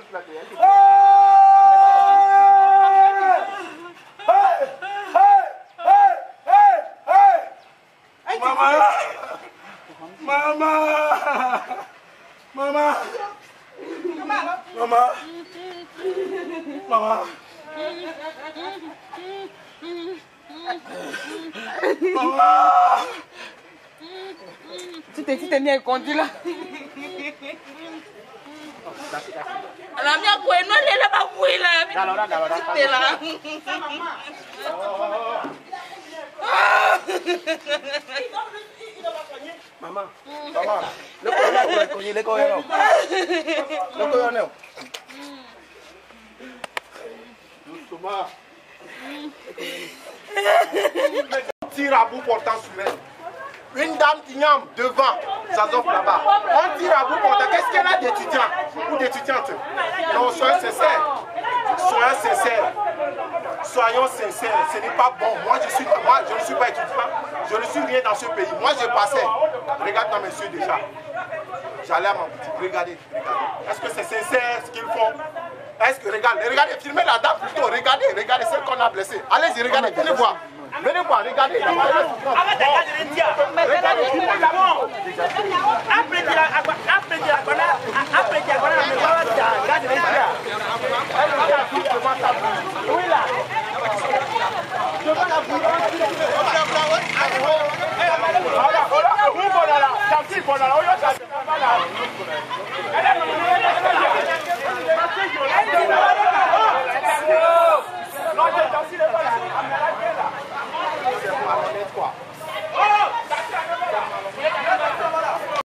Tu t'es mis à conduire là. La mienne, quoi, non, elle est là-bas, tu es là. Maman, le colonel. Tire à bout portant sur elle. Une dame igname devant, ça s'offre là-bas. On tire à bout portant. Qu'est-ce qu'elle a d'étudiants ou d'étudiantes? Non, soyons sincères. Soyons sincères. Soyons sincères. Ce n'est pas bon. Moi, je ne suis pas étudiant. Je ne suis rien dans ce pays. Moi, je passais. Regarde dans mes yeux déjà. J'allais à ma boutique. Regardez. Est-ce que c'est sincère ce qu'ils font? Est-ce que, regardez, filmez la dame plutôt. Regardez celle qu'on a blessée. Allez-y, regardez, venez voir. Venez voir, regardez. Regardez.